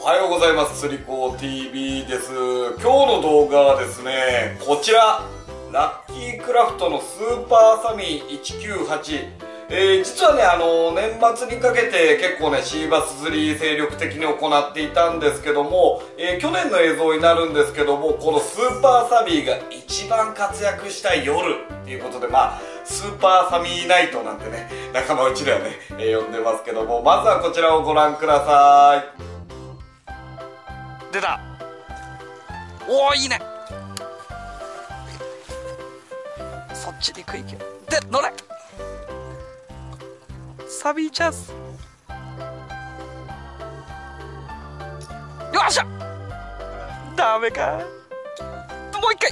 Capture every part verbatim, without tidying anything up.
はようございます。釣り子 ティービー です。今日の動画はですね、こちらラッキークラフトのスーパーサミーいちきゅうはち、えー、実はね、あの年末にかけて結構ねシーバス釣り精力的に行っていたんですけども、えー、去年の映像になるんですけども、このスーパーサミーが一番活躍した夜っていうことで、まあスーパーサミーナイトなんてね、仲間内ではね、えー、呼んでますけども、まずはこちらをご覧ください。 出た。おお、いいね。そっちに食いけで乗れ。サビーチャンス。よっしゃ。ダメか。もう一回。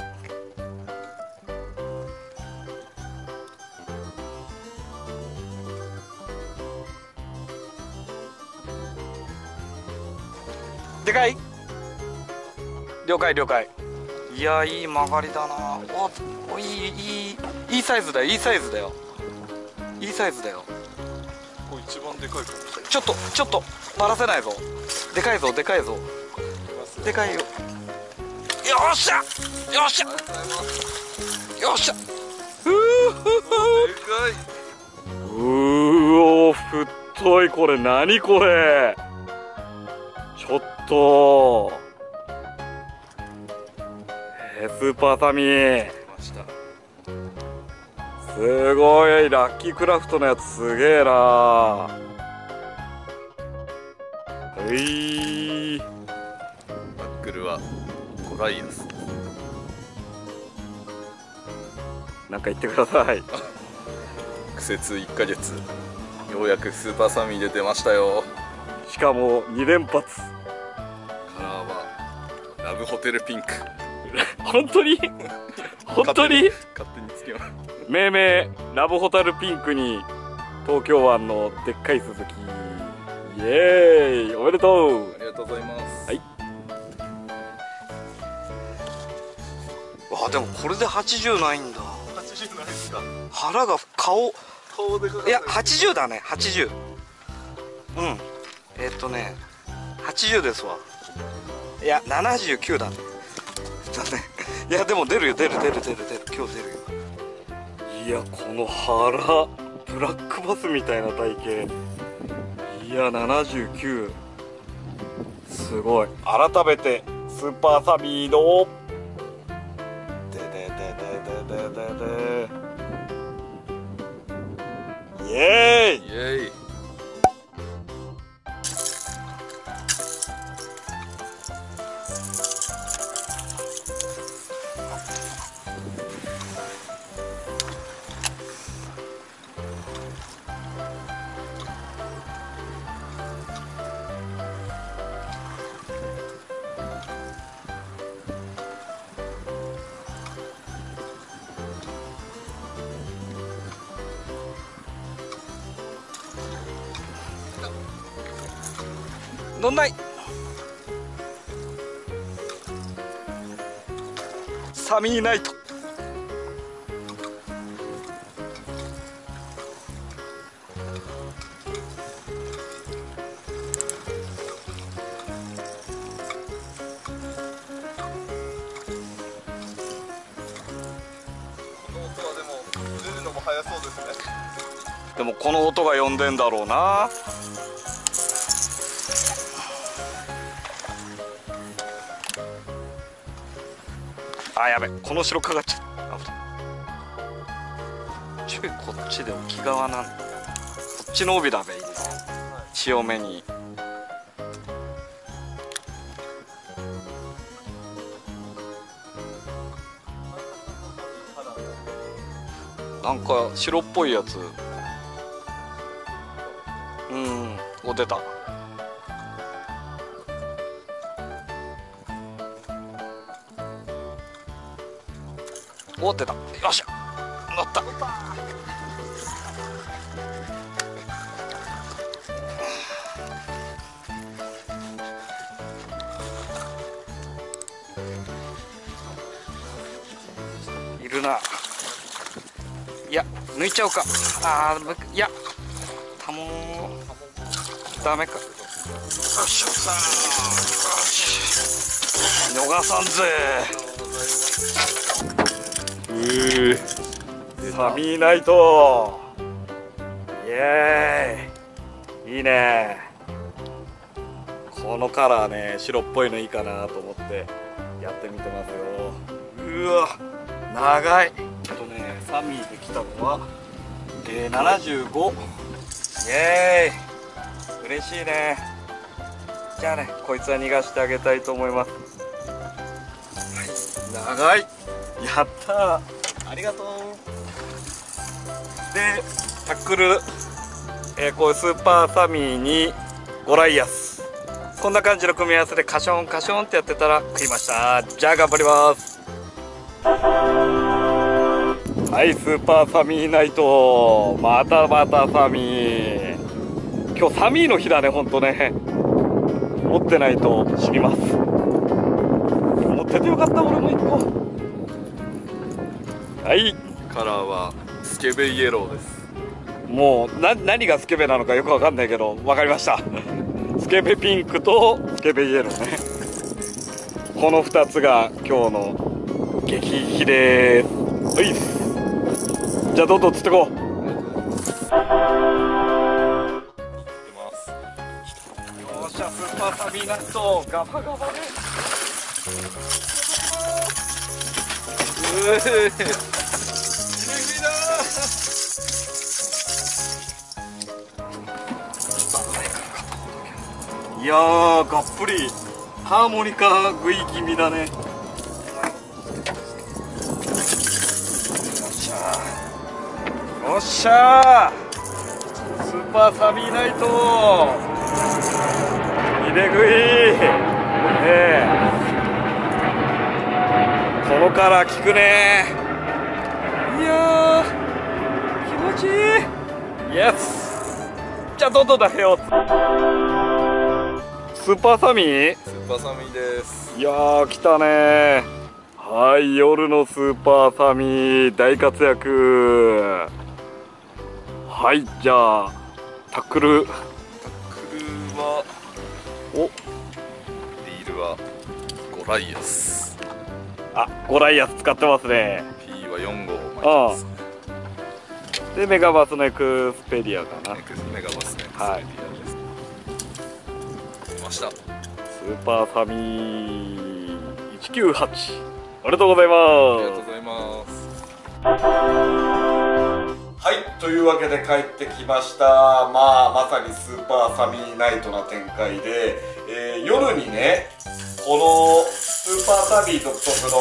でかい。了解了解。いや、いい曲がりだな。おお、いいいいいいサイズだよ。いいサイズだよ。いいサイズだよ。 これ一番でかいかも。 ちょっとちょっとバラせないぞ。でかいぞでかいぞ。でかいよ。よっしゃよっしゃよっしゃ。うーでかい。 うーおー、太い。これ何これ。ちょっとえー、スーパーサミーすごい。ラッキークラフトのやつすげえな。ういー、 ナックルはトライです。 なんか言ってください。 苦節いっかげつ、ようやくスーパーサミーで出ましたよ。 しかもに連発。 カラーはラブホテルピンク。 本当に本当に勝手につけます。 命名ラブホタルピンクに東京湾のでっかいスズキ。イエーイ、おめでとう。 ありがとうございます。 はい。 あ、でもこれではちじゅうないんだ。 はちじゅうないですか。 腹が顔。 顔でかかいやはちじゅうだね。はちじゅう。うん。えー、っとねはちじゅうですわ。いやななじゅうきゅうだね。だね。いやでも出るよ出る出る出る出る。今日出るよ。 いや、この腹ブラックバスみたいな体型。いや、ななじゅうきゅうすごい。改めてスーパーサミーのででででででででイエーイ。 イエーイ。 乗んない。サミーナイト。 この音はでも出るのも早そうですね。 でもこの音が呼んでんだろうな。あ、やべ、この後ろかかっちゃった。ちょいこっちで沖側なんだ。こっちの帯だべ、いいね。潮目に。なんか白っぽいやつ。うん、お、出た。お、出た。よっしゃ、乗った。いるな。いや、抜いちゃおうか。あー、いや、たもダメか。 っしゃさー、逃さんぜ。 うーサミーナイト、イエーイ、いいね。このカラーね、白っぽいのいいかなと思ってやってみてますよ。うわ長い。あとね、サミーで来たのは、えー、ななじゅうご。イエーイ、嬉しいね。じゃあね、こいつは逃がしてあげたいと思います。はい、長い。やったー、ありがとう。でタックル、えー、こういうスーパーサミーにゴライアス、こんな感じの組み合わせでカションカションってやってたら食いました。じゃあ頑張ります。はい、スーパーサミーナイト、またまたサミー。今日サミーの日だね、ほんとね。持ってないと死にます。持っててよかった、俺もいっこ。はい、 カラーはスケベイエローです。 もうな何がスケベなのかよくわかんないけど分かりました。スケベピンクとスケベイエローね、このふたつが今日の激引きです。はい、じゃあどんどん釣ってこう。よっしゃ、スーパーサミーナイトガバガバで、うえいやー、がっぷりハーモニカ食い気味だね。よっしゃー、よっしゃー、スーパーサミーナイト入れ食い、ねえ、このカラー効くね。いやー、気持ちいい。イエス。じゃあどんどん出せよう。スーパーサミー、 スーパーサミーです。 いやー、来たね。はい、夜のスーパーサミー大活躍。はい、じゃあタックル、 タックルはお、 リールはゴライアス、 あ、ゴライアス使ってますね。 P はよん号巻いてますね。 でメガバスのエクスペリアかな。 メガバスね、 はい、 出ました。 スーパーサミーいちきゅうはち、ありがとうございます。 ありがとうございます。 はい、というわけで帰ってきました。まあまさにスーパーサミーナイトな展開で、えー、夜にね、このスーパーサミー独特の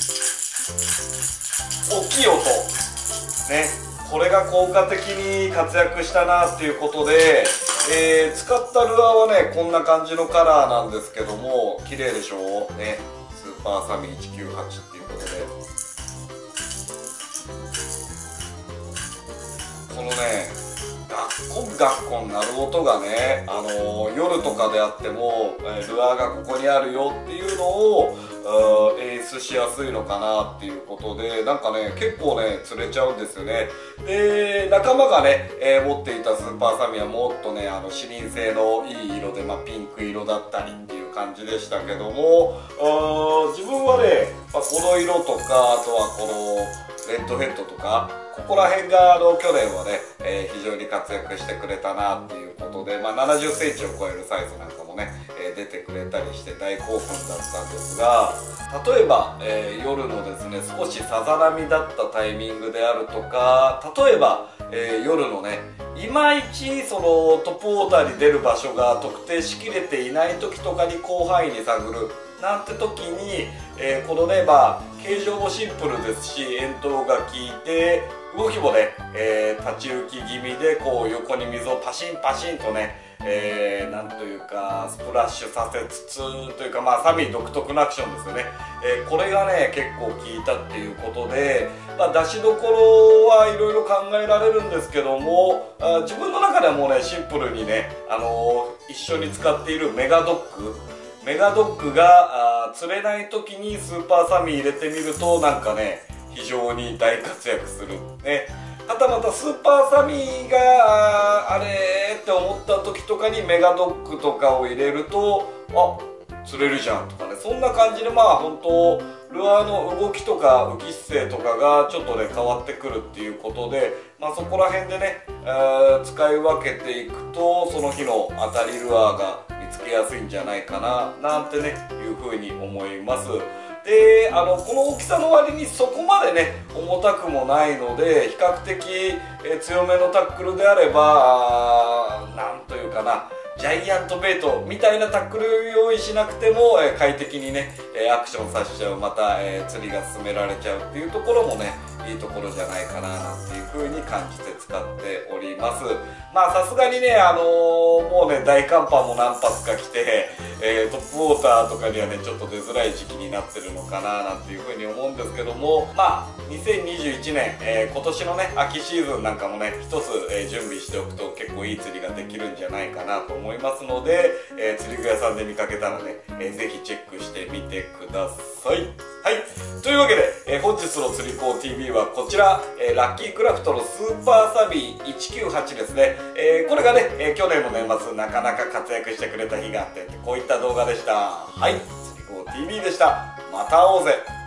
大きい音ね、これが効果的に活躍したなっていうことで、えー、使ったルアーはね、こんな感じのカラーなんですけども、綺麗でしょうね。スーパーサミーいちきゅうはちっていうことで、このね、ガッコンガッコン鳴る音がね、あのー、夜とかであっても、えー、ルアーがここにあるよっていうのを演出しやすいのかなっていうことで、なんかね、結構ね釣れちゃうんですよね。で、仲間がね、えー、持っていたスーパーサミーはもっとね、あの視認性のいい色で、まあ、ピンク色だったりっていう感じでしたけども、あ自分はね、まあ、この色とか、あとはこのレッドヘッドとか、ここら辺があの去年はね、えー、非常に活躍してくれたなっていうことで、まあ、ななじゅっセンチを超えるサイズなんかもね、えー、出てくれたりして大興奮だったんですが、例えば、えー、夜のですね、少しさざ波だったタイミングであるとか、例えば、えー、夜のね、いまいちそのトップウォーターに出る場所が特定しきれていない時とかに広範囲に探るなんて時に、えー、このね、まあ形状もシンプルですし、円筒が効いて動きもね、えー、立ち浮き気味でこう横に水をパシンパシンとね、えー、なんというかスプラッシュさせつつというか、まあサミー独特のアクションですよね、えー、これがね結構効いたっていうことで、まあ、出しどころはいろいろ考えられるんですけども、あ自分の中ではもうねシンプルにね、あのー、一緒に使っているメガドッグメガドッグがあ釣れない時にスーパーサミー入れてみるとなんかね非常に大活躍するね。はたまたスーパーサミーが あ, あれって思った時時とかにメガドックとかを入れるとあ釣れるじゃんとかね、そんな感じでまあ本当ルアーの動きとか浮き姿勢とかがちょっとね変わってくるっていうことで、まあ、そこら辺でね、えー、使い分けていくとその日の当たりルアーが見つけやすいんじゃないかななんてねいうふうに思います。であのこの大きさの割にそこまでね重たくもないので比較的、えー、強めのタックルであればなんというかなジャイアントベイトみたいなタックルを用意しなくても、えー、快適にね、えー、アクションさせちゃうまた、えー、釣りが進められちゃうっていうところもねいいところじゃないかななんていう風に感じて使っております。まあさすがにねあのー、もうね大寒波も何発か来て、えー、トップウォーターとかにはねちょっと出づらい時期になってるのかななんていう風に思うんですけども、まあにせんにじゅういちねん、えー、今年のね秋シーズンなんかもね一つ、えー、準備しておくと結構いい釣りができるんじゃないかなと思いますので、えー、釣り具屋さんで見かけたらね、えー、ぜひチェックしてみてください。はい、というわけで、えー、本日の釣り子 ティービー はこちら、えー、ラッキークラフトのスーパーサビーいちきゅうはちですね、えー、これがね、えー、去年の年末なかなか活躍してくれた日があってこういった動画でした。はい、釣り子 ティービー でした。また会おうぜ。